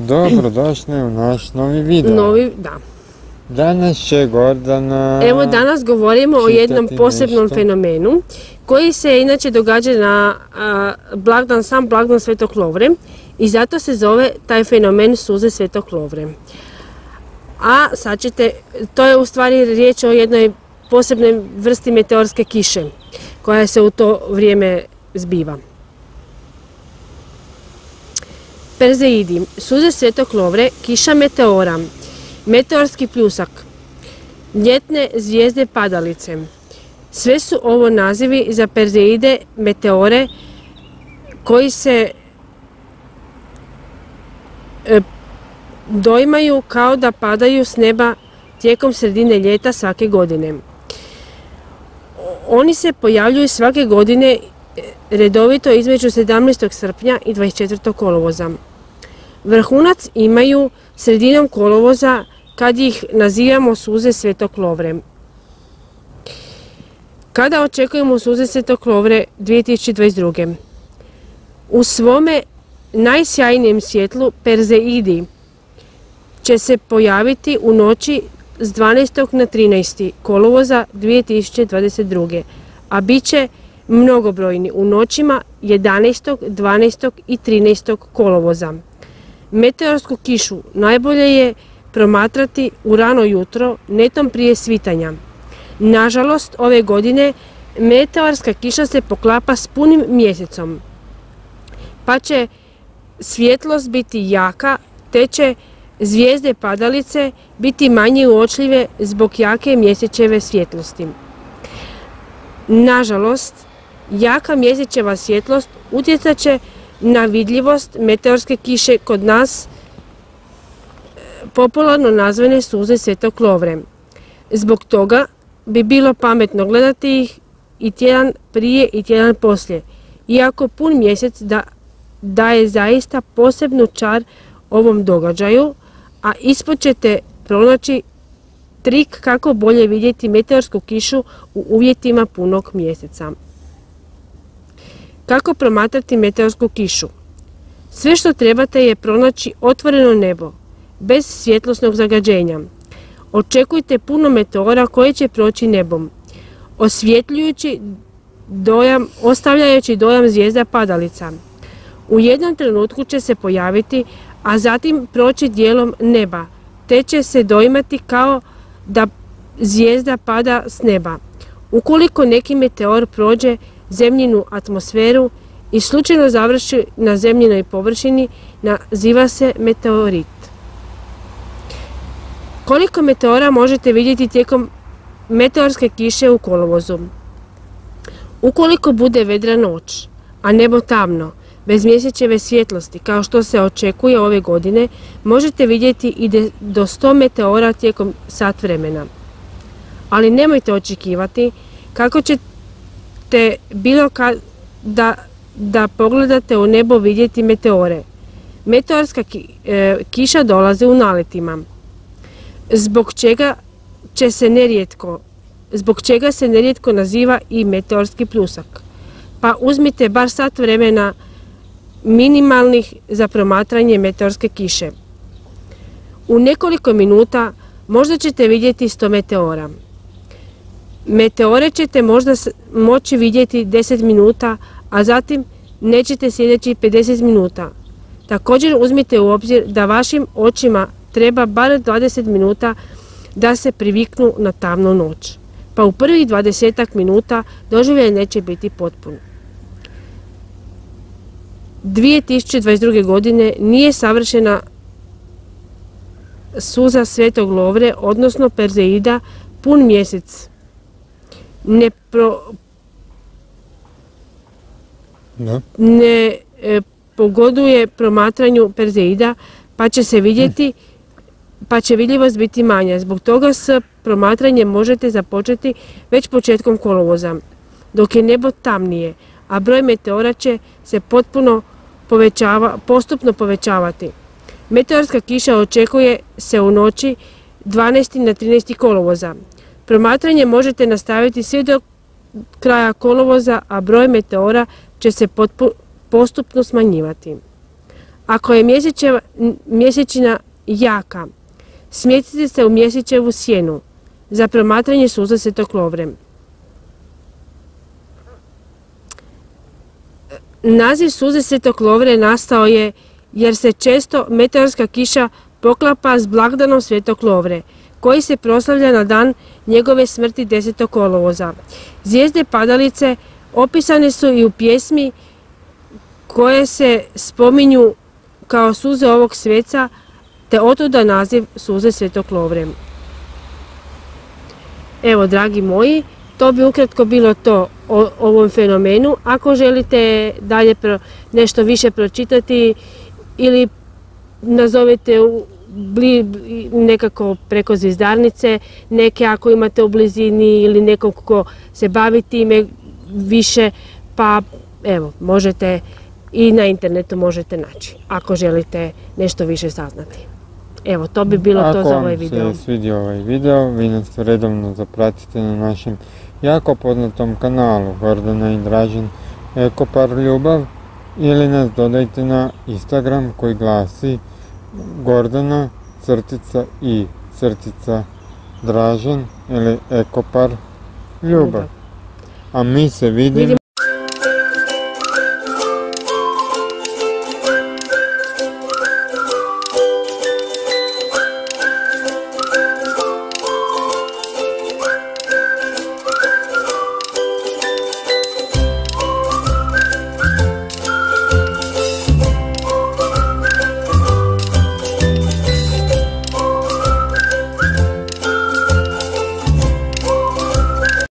Dobrodošli u naš novi video. Da. Danas će Gordana... Evo danas govorimo o jednom posebnom fenomenu koji se inače događa na sam blagdan Svetog Lovre i zato se zove taj fenomen suze Svetog Lovre. A sad ćete, to je u stvari riječ o jednoj posebnoj vrsti meteorske kiše koja se u to vrijeme zbiva. Perzeidi, suze Svetog Lovre, kiša meteora, meteorski pljusak, ljetne zvijezde padalice. Sve su ovo nazivi za perzeide, meteore koji se doimaju kao da padaju s neba tijekom sredine ljeta svake godine. Oni se pojavljuju svake godine redovito između 17. srpnja i 24. kolovoza. Vrhunac imaju sredinom kolovoza kad ih nazivamo suze Svetog Lovre. Kada očekujemo suze Svetog Lovre 2022. U svome najsjajnijem svjetlu perzeidi će se pojaviti u noći s 12. na 13. kolovoza 2022. a bit će mnogobrojni u noćima 11., 12. i 13. kolovoza. Meteorsku kišu najbolje je promatrati u rano jutro, netom prije svitanja. Nažalost, ove godine meteorska kiša se poklapa s punim mjesecom, pa će svjetlost biti jaka, te će zvijezde padalice biti manje uočljive zbog jake mjesečeve svjetlosti. Nažalost, jaka mjesečeva svjetlost utjecat će na vidljivost meteorske kiše kod nas, popularno nazvane suze Svetog Lovre. Zbog toga bi bilo pametno gledati ih i tjedan prije i tjedan poslije, iako pun mjesec daje zaista posebnu čar ovom događaju, a ispod ćete pronaći trik kako bolje vidjeti meteorsku kišu u uvjetima punog mjeseca. Kako promatrati meteorsku kišu? Sve što trebate je pronaći otvoreno nebo, bez svjetlosnog zagađenja. Očekujte puno meteora koje će proći nebom, osvjetljujući dojam, ostavljajući dojam zvijezda padalica. U jednom trenutku će se pojaviti, a zatim proći dijelom neba, te će se doimati kao da zvijezda pada s neba. Ukoliko neki meteor prođe zemljinu atmosferu i slučajno završi na zemljinoj površini, naziva se meteorit. Koliko meteora možete vidjeti tijekom meteorske kiše u kolovozu? Ukoliko bude vedra noć, a nebo tamno, bez mjesečeve svjetlosti, kao što se očekuje ove godine, možete vidjeti i do 100 meteora tijekom sat vremena. Ali nemojte očekivati kako ćete bilo da pogledate u nebo vidjeti meteore. Meteorska kiša dolazi u naletima, zbog čega se nerijetko naziva i meteorski pljusak. Pa uzmite bar sat vremena minimalnih za promatranje meteorske kiše. U nekoliko minuta možda ćete vidjeti 100 meteora. Meteore ćete možda moći vidjeti 10 minuta, a zatim nećete sljedećih 50 minuta. Također uzmite u obzir da vašim očima treba bar 20 minuta da se priviknu na tamnu noć. Pa u prvih 20 minuta doživljaj neće biti potpun. 2022. godine nije savršena suza Svetog Lovre, odnosno perzeida, pun mjesec. Ne pogoduje promatranju perzeida, pa će vidljivost biti manja. Zbog toga s promatranjem možete započeti već početkom kolovoza, dok je nebo tamnije, a broj meteora će se postupno povećavati. Meteorska kiša očekuje se u noći 12. na 13. kolovoza. Promatranje možete nastaviti sve do kraja kolovoza, a broj meteora će se postupno smanjivati. Ako je mjesečina jaka, smjestite se u mjesečevu sjenu za promatranje suza Svetog Lovre. Naziv suze Svetog Lovre nastao je jer se često meteorska kiša poklapa s blagdanom Svetog Lovre, koji se proslavlja na dan njegove smrti 10. kolovoza. Zvijezde padalice opisane su i u pjesmi koje se spominju kao suze ovog sveca, te otuda naziv suze Svetog Lovre. Evo, dragi moji, to bi ukratko bilo to o ovom fenomenu. Ako želite dalje nešto više pročitati ili nazovete nekako preko zvizdarnice, neke ako imate u blizini ili nekog ko se bavi time više, pa evo, možete i na internetu možete naći, ako želite nešto više saznati. Evo, to bi bilo to za ovaj video. Ako vam se svidio ovaj video, vi nas redovno zapratite na našem jako poznatom kanalu Gordana i Dražen Ekopar Ljubav ili nas dodajte na Instagram koji glasi Gordana _ Dražen ili Ekopar Ljubav. A mi se vidimo